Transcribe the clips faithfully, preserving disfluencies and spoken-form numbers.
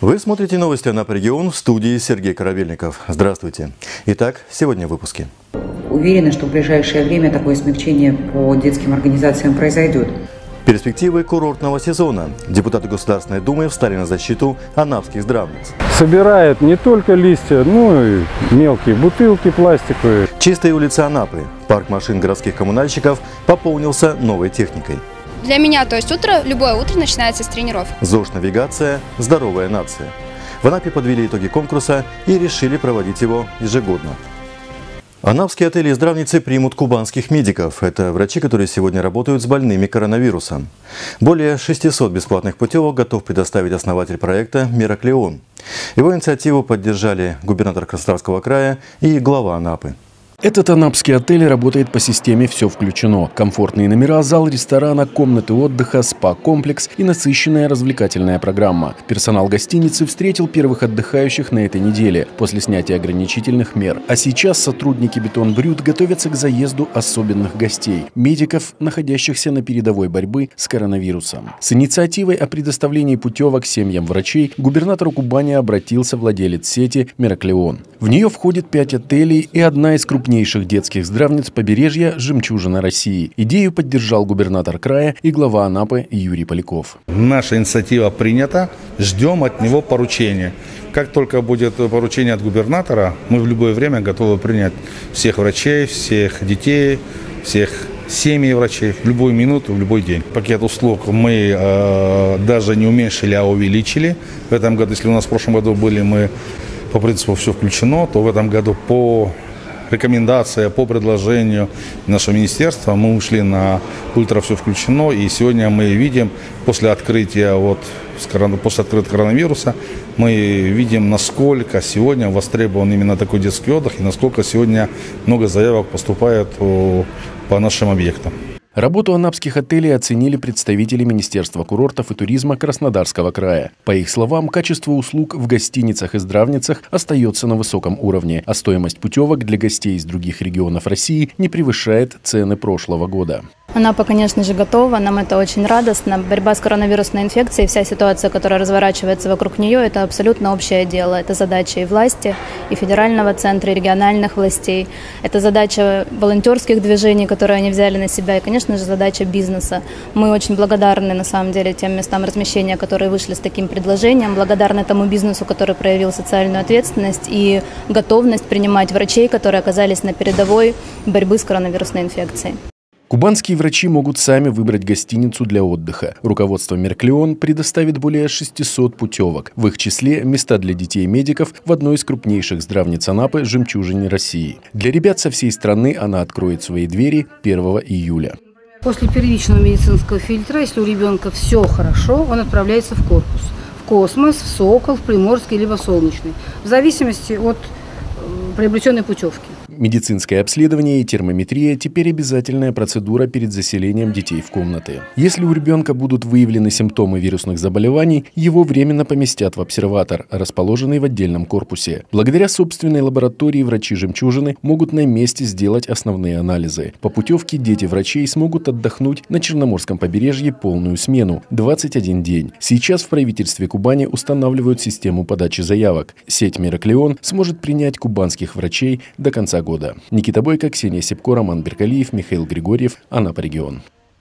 Вы смотрите новости Анапы регион, в студии Сергей Корабельников. Здравствуйте. Итак, сегодня в выпуске. Уверены, что в ближайшее время такое смягчение по детским организациям произойдет. Перспективы курортного сезона. Депутаты Государственной Думы встали на защиту анапских здравниц. Собирают не только листья, но и мелкие бутылки пластиковые. Чистые улицы Анапы. Парк машин городских коммунальщиков пополнился новой техникой. Для меня, то есть утро, любое утро начинается с тренировок. ЗОЖ-навигация «Здоровая нация». В Анапе подвели итоги конкурса и решили проводить его ежегодно. Анапские отели и здравницы примут кубанских медиков. Это врачи, которые сегодня работают с больными коронавирусом. Более шестисот бесплатных путевок готов предоставить основатель проекта «Мираклеон». Его инициативу поддержали губернатор Краснодарского края и глава Анапы. Этот анапский отель работает по системе «Все включено». Комфортные номера, зал ресторана, комнаты отдыха, спа-комплекс и насыщенная развлекательная программа. Персонал гостиницы встретил первых отдыхающих на этой неделе после снятия ограничительных мер. А сейчас сотрудники «Бетон-Брют» готовятся к заезду особенных гостей – медиков, находящихся на передовой борьбы с коронавирусом. С инициативой о предоставлении путевок семьям врачей к губернатору Кубани обратился владелец сети «Мираклеон». В нее входит пять отелей и одна из крупнейших детских здравниц побережья «Жемчужина России». Идею поддержал губернатор края и глава Анапы Юрий Поляков. Наша инициатива принята, ждем от него поручения. Как только будет поручение от губернатора, мы в любое время готовы принять всех врачей, всех детей, всех семьи врачей в любую минуту, в любой день. Пакет услуг мы э, даже не уменьшили, а увеличили. В этом году, если у нас в прошлом году были мы по принципу «все включено», то в этом году по рекомендация, по предложению нашего министерства мы ушли на ультра «все включено». И сегодня мы видим, после открытия, вот, после открытия коронавируса, мы видим, насколько сегодня востребован именно такой детский отдых и насколько сегодня много заявок поступает по нашим объектам. Работу анапских отелей оценили представители Министерства курортов и туризма Краснодарского края. По их словам, качество услуг в гостиницах и здравницах остается на высоком уровне, а стоимость путевок для гостей из других регионов России не превышает цены прошлого года. Анапа, конечно же, готова, нам это очень радостно. Борьба с коронавирусной инфекцией, вся ситуация, которая разворачивается вокруг нее, это абсолютно общее дело. Это задача и власти, и федерального центра, и региональных властей. Это задача волонтерских движений, которые они взяли на себя, и, конечно же, задача бизнеса. Мы очень благодарны, на самом деле, тем местам размещения, которые вышли с таким предложением, благодарны тому бизнесу, который проявил социальную ответственность и готовность принимать врачей, которые оказались на передовой борьбы с коронавирусной инфекцией. Кубанские врачи могут сами выбрать гостиницу для отдыха. Руководство «Мираклеон» предоставит более шестисот путевок. В их числе места для детей и медиков в одной из крупнейших здравниц Анапы – «Жемчужине России». Для ребят со всей страны она откроет свои двери первого июля. После первичного медицинского фильтра, если у ребенка все хорошо, он отправляется в корпус. В Космос, в Сокол, в Приморский, либо в Солнечный. В зависимости от приобретенной путевки. Медицинское обследование и термометрия – теперь обязательная процедура перед заселением детей в комнаты. Если у ребенка будут выявлены симптомы вирусных заболеваний, его временно поместят в обсерватор, расположенный в отдельном корпусе. Благодаря собственной лаборатории врачи «Жемчужины» могут на месте сделать основные анализы. По путевке дети врачей смогут отдохнуть на Черноморском побережье полную смену – двадцать один день. Сейчас в правительстве Кубани устанавливают систему подачи заявок. Сеть «Мираклеон» сможет принять кубанских врачей до конца года. Никита Бойко, Ксения Сипко, Роман Беркалиев, Михаил Григорьев, Анапа регион.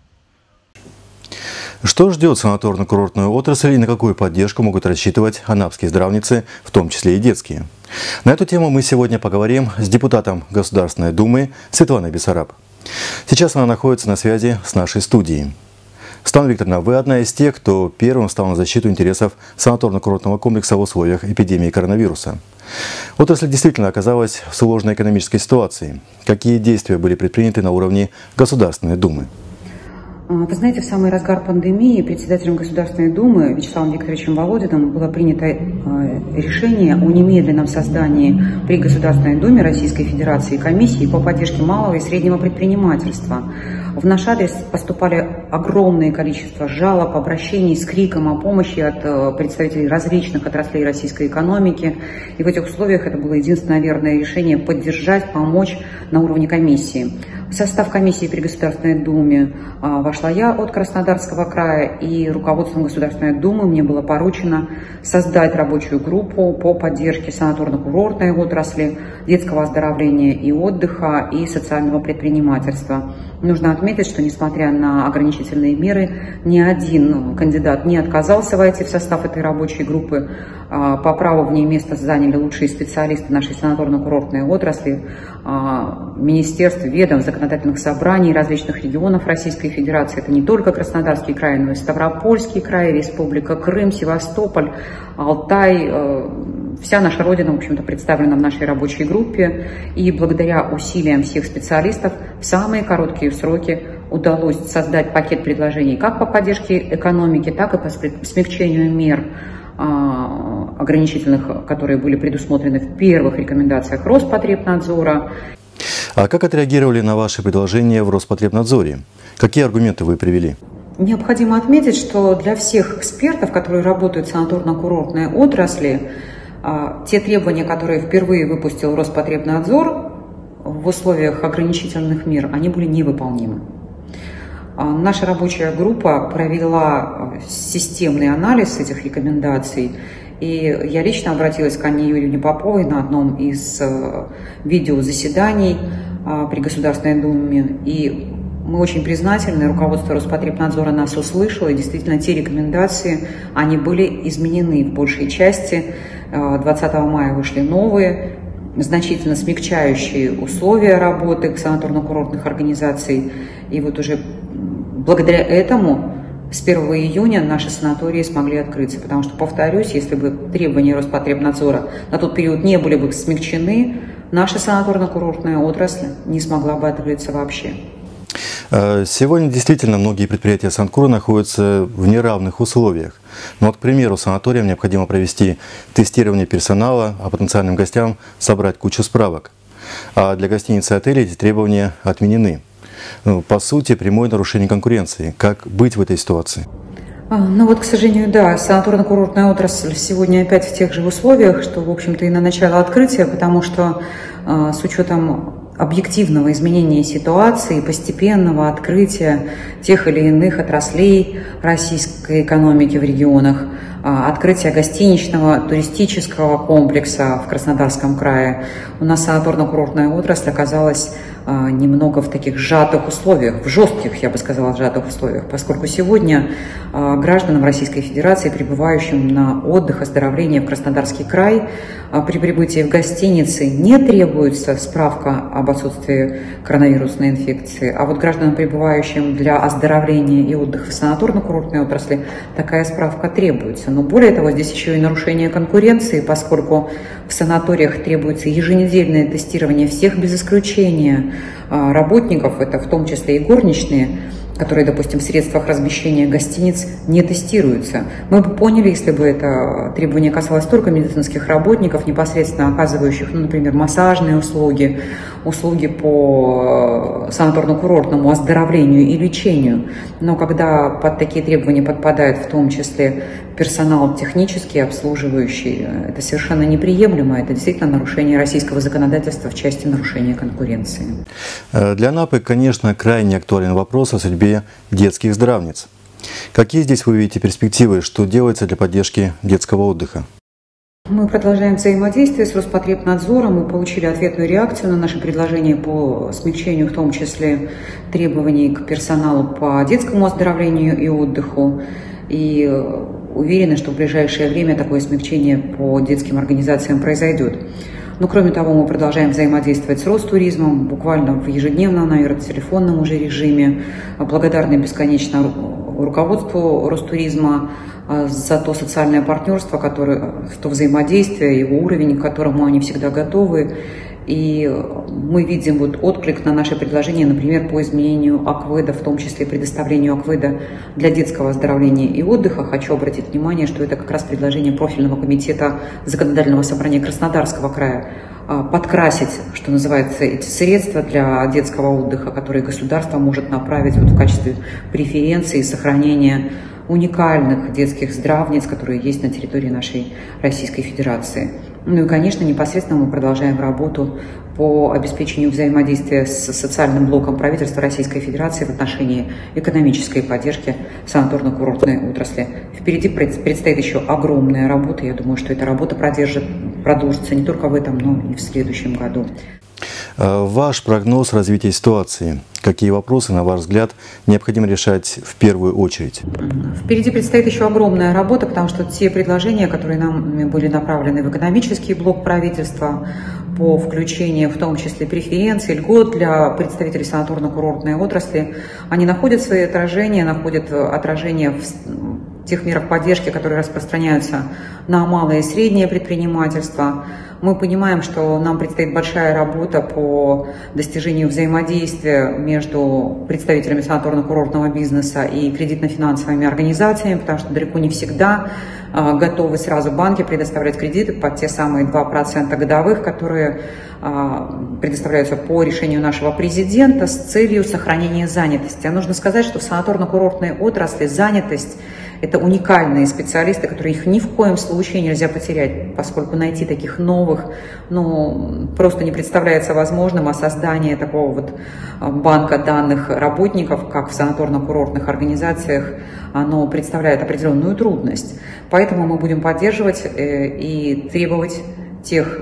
Что ждет санаторно-курортную отрасль и на какую поддержку могут рассчитывать анапские здравницы, в том числе и детские? На эту тему мы сегодня поговорим с депутатом Государственной Думы Светланой Бессараб. Сейчас она находится на связи с нашей студией. Светлана Викторовна, вы одна из тех, кто первым стал на защиту интересов санаторно-курортного комплекса в условиях эпидемии коронавируса. Отрасль действительно оказалась в сложной экономической ситуации. Какие действия были предприняты на уровне Государственной Думы? Вы знаете, в самый разгар пандемии председателем Государственной Думы Вячеславом Викторовичем Володиным было принято решение о немедленном создании при Государственной Думе Российской Федерации комиссии по поддержке малого и среднего предпринимательства. В наш адрес поступали огромное количество жалоб, обращений с криком о помощи от представителей различных отраслей российской экономики. И в этих условиях это было единственное верное решение — поддержать, помочь на уровне комиссии. В состав комиссии при Государственной Думе а, вошла я от Краснодарского края, и руководством Государственной Думы мне было поручено создать рабочую группу по поддержке санаторно-курортной отрасли, детского оздоровления и отдыха и социального предпринимательства. Нужно отметить, что несмотря на ограничительные меры, ни один кандидат не отказался войти в состав этой рабочей группы. По праву в ней место заняли лучшие специалисты нашей санаторно-курортной отрасли, министерств, ведомств, законодательных собраний различных регионов Российской Федерации. Это не только Краснодарский край, но и Ставропольский край, Республика Крым, Севастополь, Алтай. Вся наша Родина, в общем-то, представлена в нашей рабочей группе. И благодаря усилиям всех специалистов в самые короткие сроки удалось создать пакет предложений как по поддержке экономики, так и по смягчению мер ограничительных, которые были предусмотрены в первых рекомендациях Роспотребнадзора. А как отреагировали на ваши предложения в Роспотребнадзоре? Какие аргументы вы привели? Необходимо отметить, что для всех экспертов, которые работают в санаторно-курортной отрасли, те требования, которые впервые выпустил Роспотребнадзор в условиях ограничительных мер, они были невыполнимы. Наша рабочая группа провела системный анализ этих рекомендаций, и я лично обратилась к Анне Юрьевне Поповой на одном из видеозаседаний при Государственной Думе, и мы очень признательны, руководство Роспотребнадзора нас услышало, и действительно те рекомендации, они были изменены в большей части. двадцатого мая вышли новые, значительно смягчающие условия работы санаторно-курортных организаций, и вот уже благодаря этому с первого июня наши санатории смогли открыться, потому что, повторюсь, если бы требования Роспотребнадзора на тот период не были бы смягчены, наша санаторно-курортная отрасль не смогла бы открыться вообще. Сегодня действительно многие предприятия Санкура находятся в неравных условиях. Но вот, к примеру, санаториям необходимо провести тестирование персонала, а потенциальным гостям собрать кучу справок. А для гостиниц и отелей эти требования отменены. Ну, по сути, прямое нарушение конкуренции. Как быть в этой ситуации? Ну вот, к сожалению, да, санаторно-курортная отрасль сегодня опять в тех же условиях, что, в общем-то, и на начало открытия, потому что с учетом объективного изменения ситуации, постепенного открытия тех или иных отраслей российской экономики в регионах, открытия гостиничного, туристического комплекса в Краснодарском крае, у нас санаторно-курортная отрасль оказалась немного в таких сжатых условиях, в жестких, я бы сказала, сжатых условиях, поскольку сегодня гражданам Российской Федерации, прибывающим на отдых, оздоровление в Краснодарский край, при прибытии в гостинице не требуется справка об отсутствии коронавирусной инфекции, а вот гражданам, прибывающим для оздоровления и отдыха в санаторно-курортной отрасли, такая справка требуется. Но более того, здесь еще и нарушение конкуренции, поскольку в санаториях требуется еженедельное тестирование всех без исключения работников, это в том числе и горничные, которые, допустим, в средствах размещения гостиниц не тестируются. Мы бы поняли, если бы это требование касалось только медицинских работников, непосредственно оказывающих, ну, например, массажные услуги, услуги по санаторно-курортному оздоровлению и лечению. Но когда под такие требования подпадает в том числе персонал технический, обслуживающий, это совершенно неприемлемо. Это действительно нарушение российского законодательства в части нарушения конкуренции. Для Анапы, конечно, крайне актуален вопрос о судьбе детских здравниц. Какие здесь вы видите перспективы, что делается для поддержки детского отдыха? Мы продолжаем взаимодействие с Роспотребнадзором. Мы получили ответную реакцию на наши предложения по смягчению, в том числе требований к персоналу по детскому оздоровлению и отдыху. И уверены, что в ближайшее время такое смягчение по детским организациям произойдет. Но кроме того, мы продолжаем взаимодействовать с Ростуризмом, буквально в ежедневном, наверное, телефонном уже режиме. Благодарны бесконечно руководству Ростуризма за то социальное партнерство, которое, то взаимодействие, его уровень, к которому они всегда готовы. И мы видим вот отклик на наши предложения, например, по изменению АКВЭДа, в том числе предоставлению АКВЭДа для детского оздоровления и отдыха. Хочу обратить внимание, что это как раз предложение профильного комитета Законодательного собрания Краснодарского края подкрасить, что называется, эти средства для детского отдыха, которые государство может направить вот в качестве преференции и сохранения уникальных детских здравниц, которые есть на территории нашей Российской Федерации. Ну и, конечно, непосредственно мы продолжаем работу по обеспечению взаимодействия с социальным блоком правительства Российской Федерации в отношении экономической поддержки санаторно-курортной отрасли. Впереди предстоит еще огромная работа. Я думаю, что эта работа продержит, продолжится не только в этом, но и в следующем году. Ваш прогноз развития ситуации. Какие вопросы, на ваш взгляд, необходимо решать в первую очередь? Впереди предстоит еще огромная работа, потому что те предложения, которые нам были направлены в экономический блок правительства по включению, в том числе преференций, льгот для представителей санаторно-курортной отрасли, они находят свои отражения, находят отражение в тех мерах поддержки, которые распространяются на малое и среднее предпринимательство. Мы понимаем, что нам предстоит большая работа по достижению взаимодействия между представителями санаторно-курортного бизнеса и кредитно-финансовыми организациями, потому что далеко не всегда а, готовы сразу банки предоставлять кредиты под те самые два процента годовых, которые а, предоставляются по решению нашего президента с целью сохранения занятости. А нужно сказать, что в санаторно-курортной отрасли занятость – это уникальные специалисты, которые их ни в коем случае нельзя потерять, поскольку найти таких новых, ну, просто не представляется возможным, а создание такого вот банка данных работников, как в санаторно-курортных организациях, оно представляет определенную трудность. Поэтому мы будем поддерживать и требовать тех,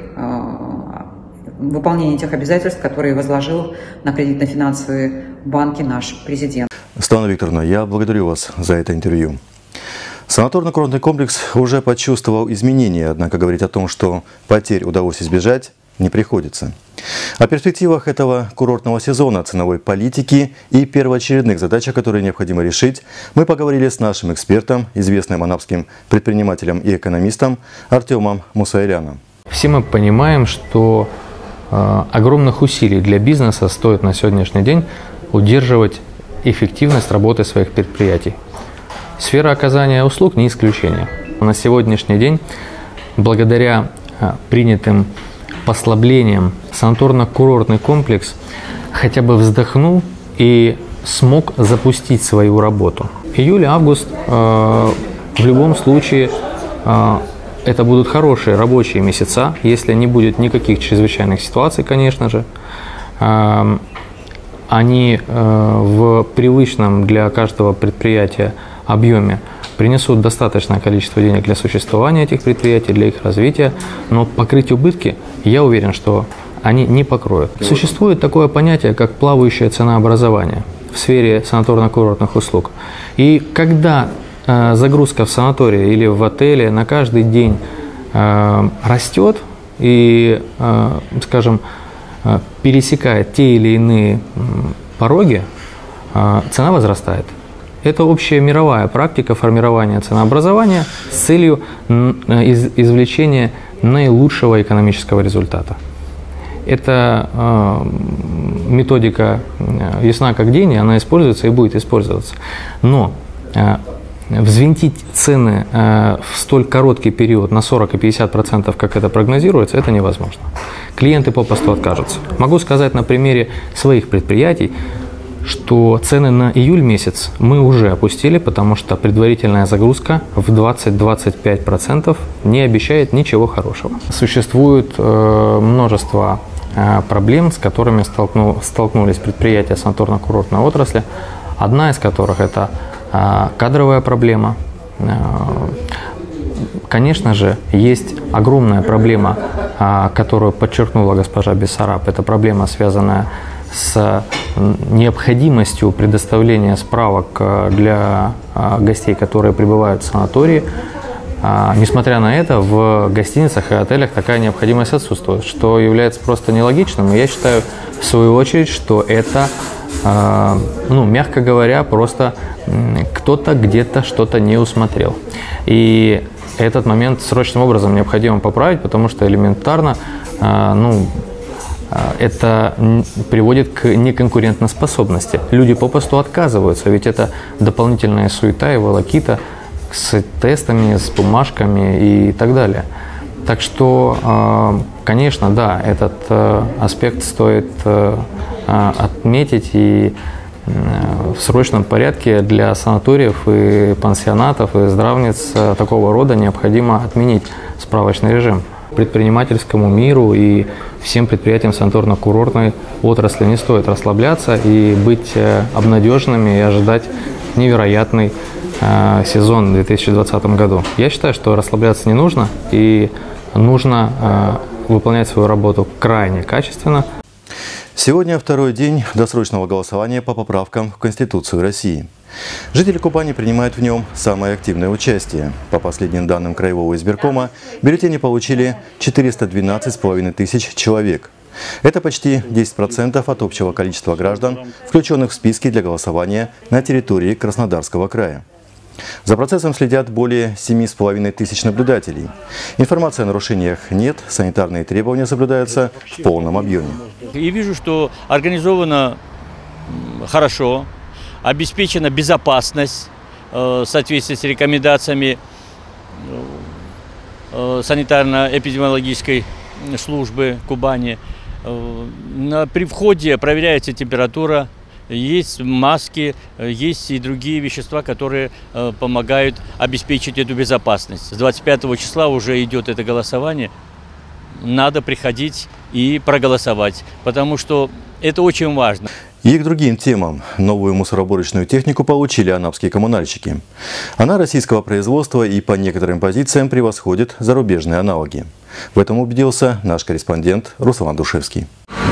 выполнения тех обязательств, которые возложил на кредитно-финансовые банки наш президент. Светлана Викторовна, я благодарю вас за это интервью. Санаторно-курортный комплекс уже почувствовал изменения, однако говорить о том, что потерь удалось избежать, не приходится. О перспективах этого курортного сезона, ценовой политики и первоочередных задачах, которые необходимо решить, мы поговорили с нашим экспертом, известным анапским предпринимателем и экономистом Артемом Мусаиляном. Все мы понимаем, что э, огромных усилий для бизнеса стоит на сегодняшний день удерживать эффективность работы своих предприятий. Сфера оказания услуг не исключение. На сегодняшний день, благодаря а, принятым послаблениям, санаторно-курортный комплекс хотя бы вздохнул и смог запустить свою работу. Июль-август э, в любом случае э, это будут хорошие рабочие месяца, если не будет никаких чрезвычайных ситуаций, конечно же. Э, они э, в привычном для каждого предприятия объеме принесут достаточное количество денег для существования этих предприятий, для их развития, но покрыть убытки, я уверен, что они не покроют. Существует такое понятие, как плавающее ценообразование в сфере санаторно-курортных услуг. И когда э, загрузка в санатории или в отеле на каждый день э, растет и, э, скажем, э, пересекает те или иные э, пороги, э, цена возрастает. Это общая мировая практика формирования ценообразования с целью извлечения наилучшего экономического результата. Эта э, методика ясна как день, и она используется и будет использоваться. Но э, взвинтить цены э, в столь короткий период на сорок и пятьдесят процентов, как это прогнозируется, это невозможно. Клиенты попросту откажутся. Могу сказать на примере своих предприятий, что цены на июль месяц мы уже опустили, потому что предварительная загрузка в двадцать-двадцать пять процентов не обещает ничего хорошего. Существует э, множество э, проблем, с которыми столкну, столкнулись предприятия санаторно-курортной отрасли. Одна из которых это э, кадровая проблема. Э, конечно же, есть огромная проблема, э, которую подчеркнула госпожа Бессараб. Это проблема, связанная с необходимостью предоставления справок для гостей, которые прибывают в санатории. Несмотря на это, в гостиницах и отелях такая необходимость отсутствует, что является просто нелогичным. И я считаю, в свою очередь, что это, ну, мягко говоря, просто кто-то где-то что-то не усмотрел. И этот момент срочным образом необходимо поправить, потому что элементарно, ну, это приводит к неконкурентоспособности. Люди попросту отказываются, ведь это дополнительная суета и волокита с тестами, с бумажками и так далее. Так что, конечно, да, этот аспект стоит отметить, и в срочном порядке для санаториев и пансионатов и здравниц такого рода необходимо отменить справочный режим. Предпринимательскому миру и всем предприятиям санаторно-курортной отрасли не стоит расслабляться и быть обнадеженными и ожидать невероятный э, сезон в две тысячи двадцатом году. Я считаю, что расслабляться не нужно и нужно э, выполнять свою работу крайне качественно. Сегодня второй день досрочного голосования по поправкам в Конституцию России. Жители Кубани принимают в нем самое активное участие. По последним данным Краевого избиркома, бюллетени получили четыреста двенадцать с половиной тысяч человек. Это почти десять процентов от общего количества граждан, включенных в списки для голосования на территории Краснодарского края. За процессом следят более семи с половиной тысяч наблюдателей. Информации о нарушениях нет, санитарные требования соблюдаются в полном объеме. И вижу, что организовано хорошо, обеспечена безопасность в соответствии с рекомендациями санитарно-эпидемиологической службы Кубани. При входе проверяется температура, есть маски, есть и другие вещества, которые помогают обеспечить эту безопасность. С двадцать пятого числа уже идет это голосование. Надо приходить и проголосовать, потому что это очень важно. И к другим темам. Новую мусороборочную технику получили анапские коммунальщики. Она российского производства и по некоторым позициям превосходит зарубежные аналоги. В этом убедился наш корреспондент Руслан Душевский.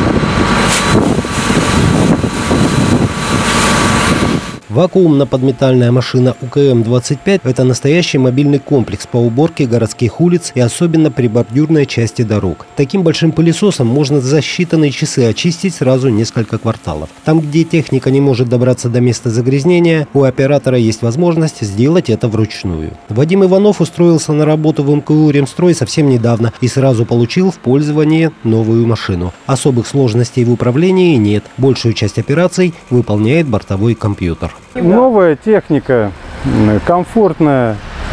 Вакуумно-подметальная машина У К М двадцать пять – это настоящий мобильный комплекс по уборке городских улиц и особенно прибордюрной части дорог. Таким большим пылесосом можно за считанные часы очистить сразу несколько кварталов. Там, где техника не может добраться до места загрязнения, у оператора есть возможность сделать это вручную. Вадим Иванов устроился на работу в М К У «Ремстрой» совсем недавно и сразу получил в пользование новую машину. Особых сложностей в управлении нет. Большую часть операций выполняет бортовой компьютер. Новая техника, комфортная,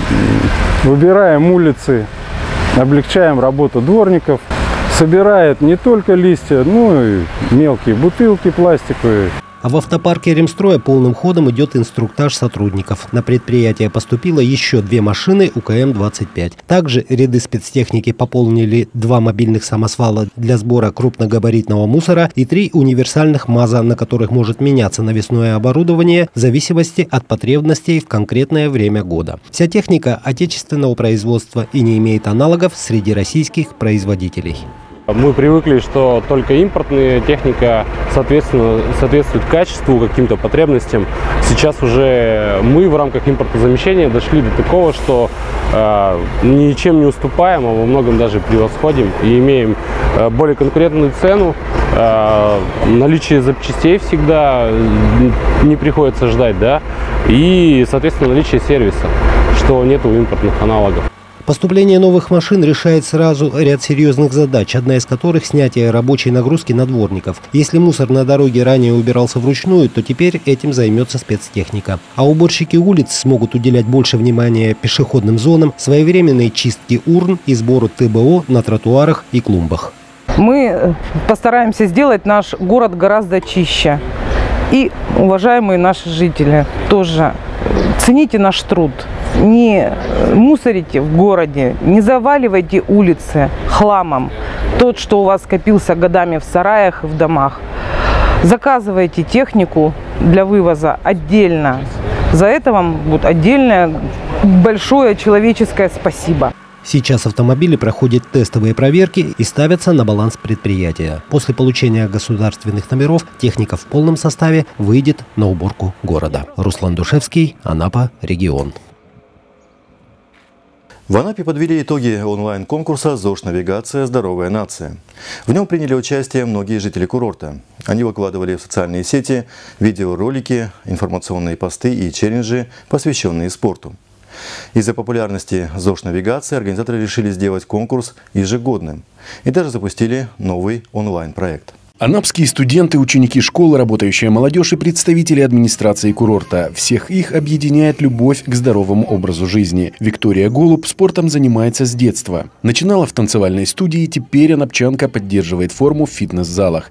выбираем улицы, облегчаем работу дворников, собирает не только листья, но и мелкие бутылки пластиковые. А в автопарке Ремстроя полным ходом идет инструктаж сотрудников. На предприятие поступило еще две машины У К М двадцать пять. Также ряды спецтехники пополнили два мобильных самосвала для сбора крупногабаритного мусора и три универсальных МАЗа, на которых может меняться навесное оборудование в зависимости от потребностей в конкретное время года. Вся техника отечественного производства и не имеет аналогов среди российских производителей. Мы привыкли, что только импортная техника соответственно, соответствует качеству, каким-то потребностям. Сейчас уже мы в рамках импортозамещения дошли до такого, что э, ничем не уступаем, а во многом даже превосходим и имеем э, более конкурентную цену. Э, наличие запчастей всегда не приходится ждать, да, и, соответственно, наличие сервиса, что нет у импортных аналогов. Поступление новых машин решает сразу ряд серьезных задач, одна из которых – снятие рабочей нагрузки на дворников. Если мусор на дороге ранее убирался вручную, то теперь этим займется спецтехника. А уборщики улиц смогут уделять больше внимания пешеходным зонам, своевременной чистке урн и сбору Т Б О на тротуарах и клумбах. Мы постараемся сделать наш город гораздо чище. И, уважаемые наши жители, тоже цените наш труд. Не мусорите в городе, не заваливайте улицы хламом, тот, что у вас скопился годами в сараях и в домах. Заказывайте технику для вывоза отдельно. За это вам будет отдельное большое человеческое спасибо. Сейчас автомобили проходят тестовые проверки и ставятся на баланс предприятия. После получения государственных номеров техника в полном составе выйдет на уборку города. Руслан Душевский, Анапа, регион. В Анапе подвели итоги онлайн-конкурса «ЗОЖ-навигация. Здоровая нация». В нем приняли участие многие жители курорта. Они выкладывали в социальные сети видеоролики, информационные посты и челленджи, посвященные спорту. Из-за популярности ЗОЖ-навигации организаторы решили сделать конкурс ежегодным и даже запустили новый онлайн-проект. Анапские студенты, ученики школы, работающая молодежь и представители администрации курорта. Всех их объединяет любовь к здоровому образу жизни. Виктория Голуб спортом занимается с детства. Начинала в танцевальной студии, теперь анапчанка поддерживает форму в фитнес-залах.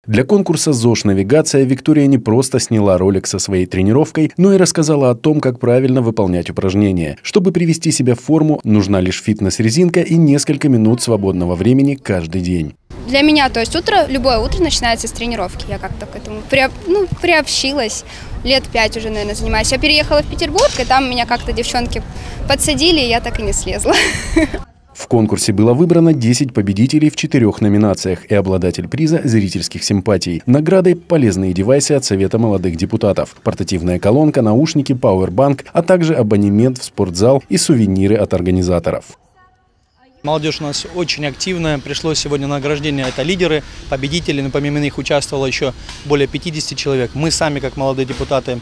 Для конкурса ЗОЖ-навигация Виктория не просто сняла ролик со своей тренировкой, но и рассказала о том, как правильно выполнять упражнения. Чтобы привести себя в форму, нужна лишь фитнес-резинка и несколько минут свободного времени каждый день. Для меня, то есть утро, любое утро начинается с тренировки. Я как-то к этому приоб, ну, приобщилась. Лет пять уже, наверное, занимаюсь. Я переехала в Петербург, и там меня как-то девчонки подсадили, и я так и не слезла. В конкурсе было выбрано десять победителей в четырех номинациях и обладатель приза зрительских симпатий. Наградой – полезные девайсы от Совета молодых депутатов, портативная колонка, наушники, пауэрбанк, а также абонемент в спортзал и сувениры от организаторов. Молодежь у нас очень активная. Пришло сегодня награждение. Это лидеры, победители. Но помимо них участвовало еще более пятидесяти человек. Мы сами, как молодые депутаты,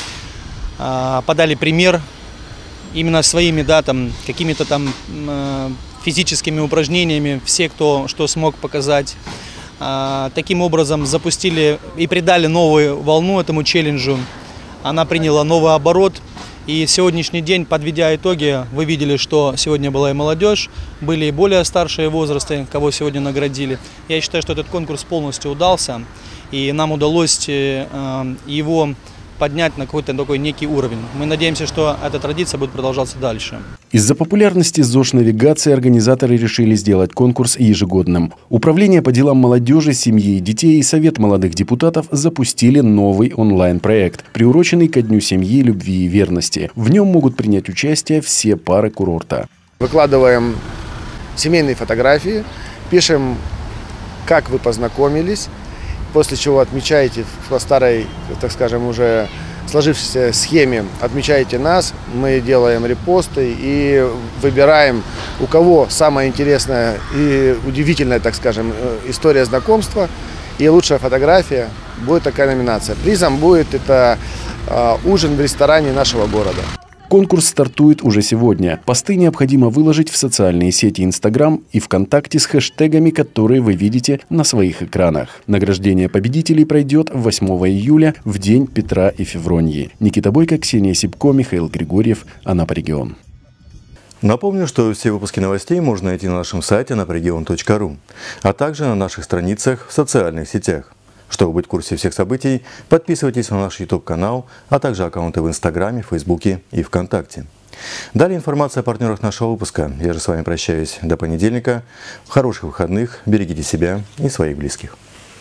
подали пример именно своими, да, там, какими-то там физическими упражнениями. Все, кто что смог показать. Таким образом запустили и придали новую волну этому челленджу. Она приняла новый оборот. И сегодняшний день, подведя итоги, вы видели, что сегодня была и молодежь, были и более старшие возрасты, кого сегодня наградили. Я считаю, что этот конкурс полностью удался, и нам удалось его поднять на какой-то такой некий уровень. Мы надеемся, что эта традиция будет продолжаться дальше. Из-за популярности ЗОЖ-навигации организаторы решили сделать конкурс ежегодным. Управление по делам молодежи, семьи и детей и Совет молодых депутатов запустили новый онлайн-проект, приуроченный ко Дню семьи, любви и верности. В нем могут принять участие все пары курорта. Выкладываем семейные фотографии, пишем, как вы познакомились, после чего отмечаете по старой, так скажем, уже сложившейся схеме, отмечаете нас, мы делаем репосты и выбираем, у кого самая интересная и удивительная, так скажем, история знакомства и лучшая фотография. Будет такая номинация. Призом будет это ужин в ресторане нашего города. Конкурс стартует уже сегодня. Посты необходимо выложить в социальные сети Instagram и ВКонтакте с хэштегами, которые вы видите на своих экранах. Награждение победителей пройдет восьмого июля, в день Петра и Февроньи. Никита Бойко, Ксения Сипко, Михаил Григорьев, Анапа-Регион. Напомню, что все выпуски новостей можно найти на нашем сайте анапарегион точка ру, а также на наших страницах в социальных сетях. Чтобы быть в курсе всех событий, подписывайтесь на наш YouTube-канал, а также аккаунты в Инстаграме, Фейсбуке и ВКонтакте. Далее информация о партнерах нашего выпуска. Я же с вами прощаюсь до понедельника. Хороших выходных, берегите себя и своих близких.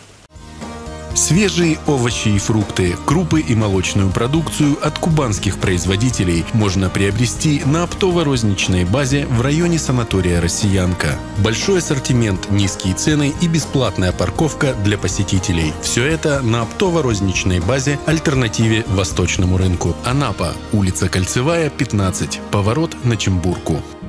Свежие овощи и фрукты, крупы и молочную продукцию от кубанских производителей можно приобрести на оптово-розничной базе в районе санатория «Россиянка». Большой ассортимент, низкие цены и бесплатная парковка для посетителей. Все это на оптово-розничной базе альтернативе Восточному рынку. Анапа, улица Кольцевая, пятнадцать, поворот на Чембурку.